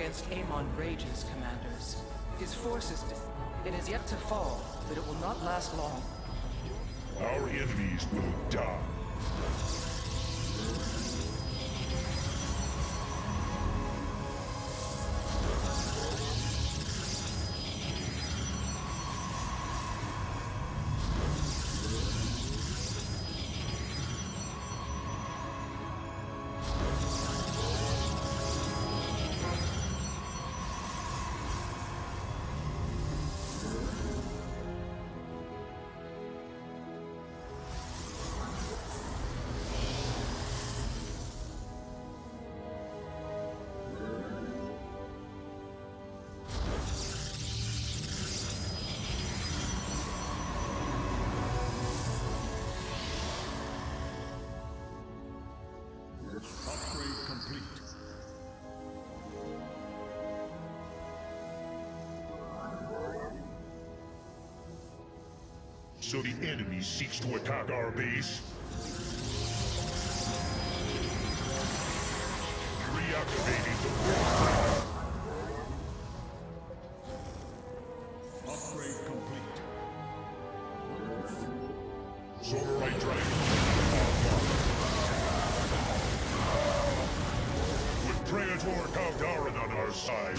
against Amon rages, commanders. His force is it is yet to fall, but it will not last long. Our enemies will die. Upgrade complete. So the enemy seeks to attack our base? Reactivating the warfare. Upgrade complete. Solarite Dragon. With Praetor Kaldaren on our side.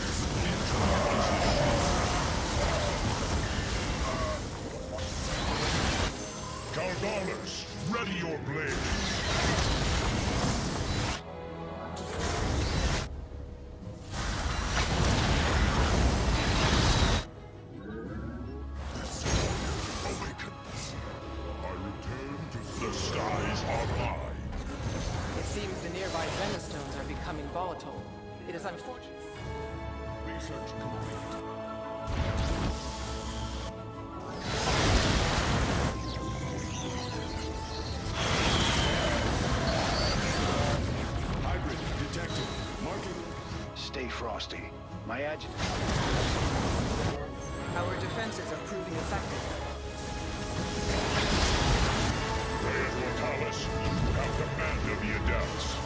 Kaldalers, ready your blade. Volatile. It is unfortunate. Research complete. Hybrid detected. Marking. Stay frosty. My adjutant. Our defenses are proving effective. Mortalis, you have command of the adepts.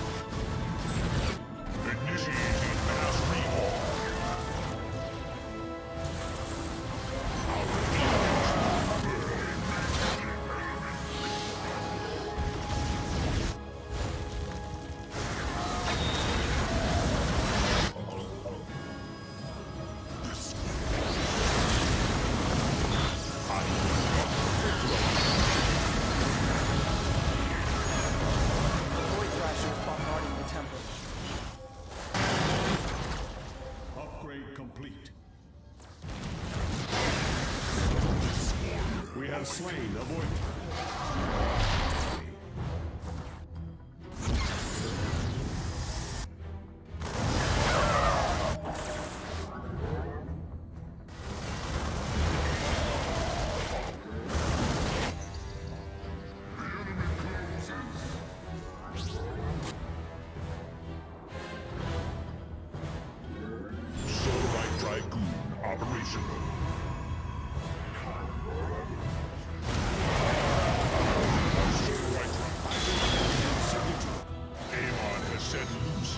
Initiating mass recall. Complete. We have slain the void. Operational. Amon has set loose.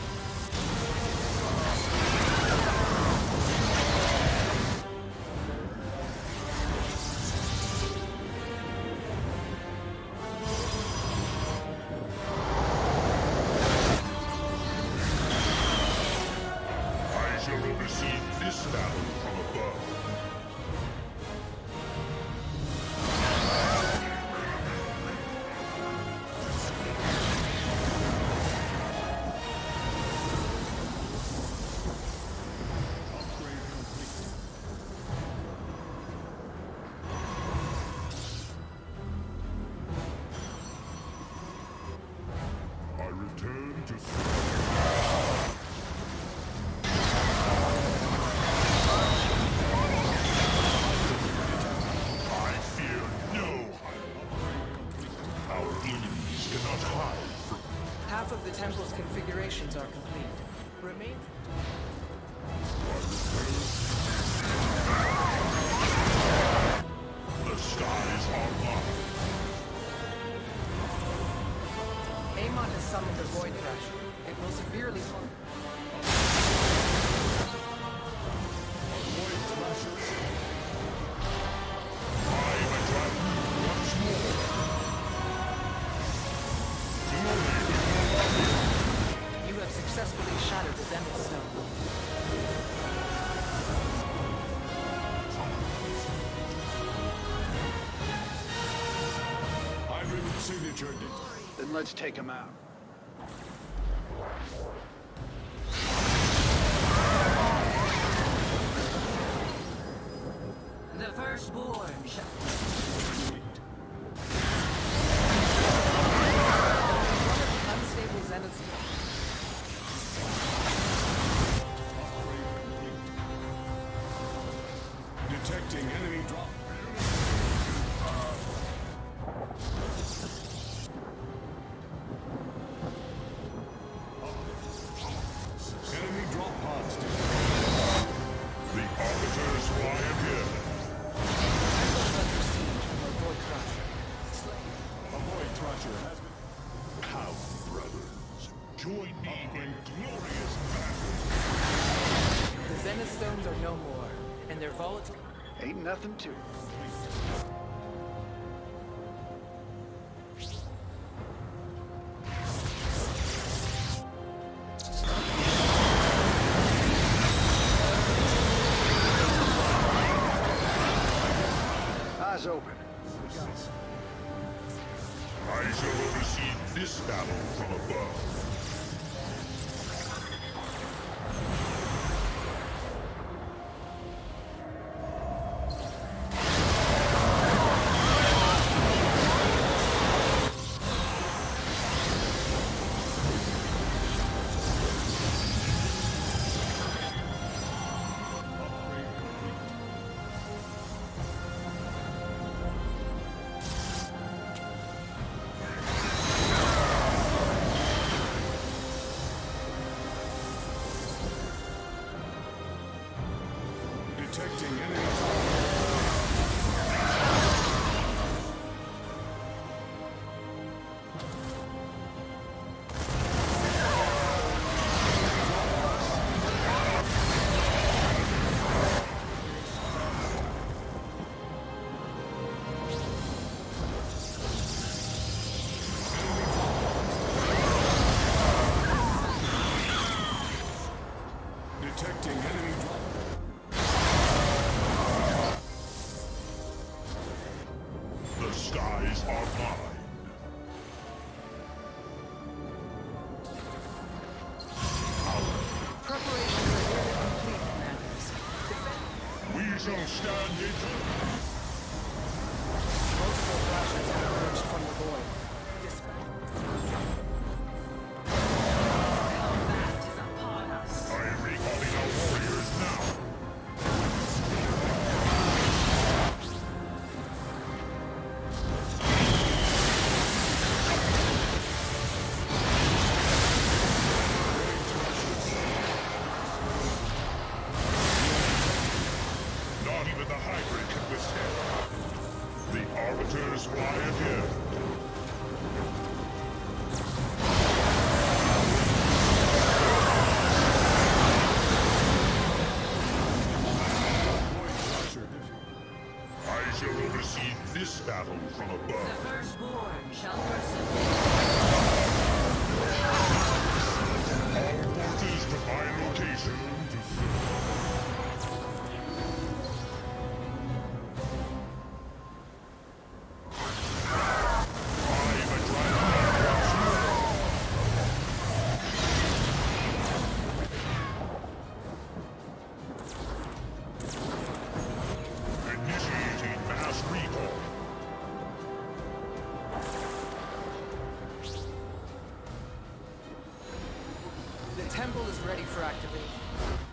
I shall oversee this battle from above. I return to Half of the temple's configurations are complete. Remain. the skies are mine. Amon has summoned the Void Thrasher. It will severely harm. Creature Then let's take him out. The firstborn shall... Unstable Zenith's... detecting enemy drop. Enemy drop pods detected. The arbiters fly ahead. Under siege from a void crusher. A void crusher has been. Come, brothers. Join me in glorious battle. The Zenith stones are no more, and they're volatile. Ain't nothing to it. Eyes open. I shall oversee this battle from above. Detecting enemy. Detecting enemy drop. The skies are mine. Preparations are nearly complete, Commanders. We shall stand vigil. Multiple crashers have emerged from the void. Combat is upon us. I am recalling our warriors now. Not even the hybrid can withstand. The arbiters fly ahead. Void crusher defeated. I shall oversee this battle from The above. firstborn shall persevere. All forces to my location. I'm a dragon once more. Initiating mass recall. The temple is ready for activation.